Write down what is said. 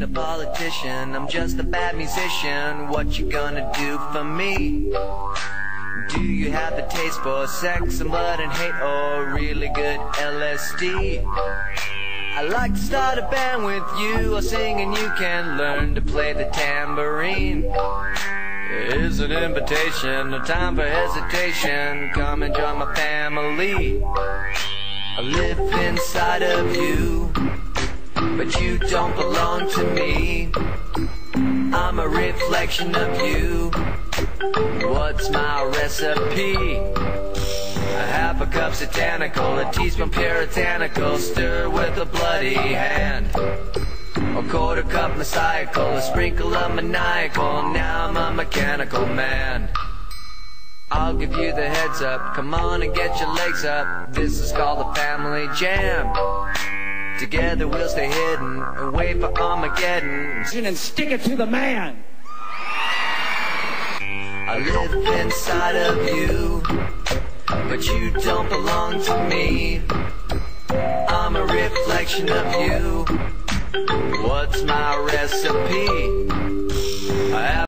a politician, I'm just a bad musician. What you gonna do for me? Do you have the taste for sex and blood and hate, or really good LSD? I'd like to start a band with you. I'll sing and you can learn to play the tambourine. Here's an invitation, no time for hesitation. Come and join my family. I live inside of you, but you don't belong to me. I'm a reflection of you. What's my recipe? A half a cup satanical, a teaspoon puritanical, stir with a bloody hand. A quarter cup messiacal, a sprinkle of maniacal. Now I'm a mechanical man. I'll give you the heads up, come on and get your legs up. This is called a family jam. Together we'll stay hidden and wait for Armageddon. And stick it to the man. I live inside of you, but you don't belong to me. I'm a reflection of you. What's my recipe?